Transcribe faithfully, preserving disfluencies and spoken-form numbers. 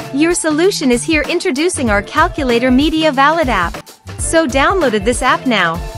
Your solution is here, introducing our Calculator Media Valid app. So downloaded this app now.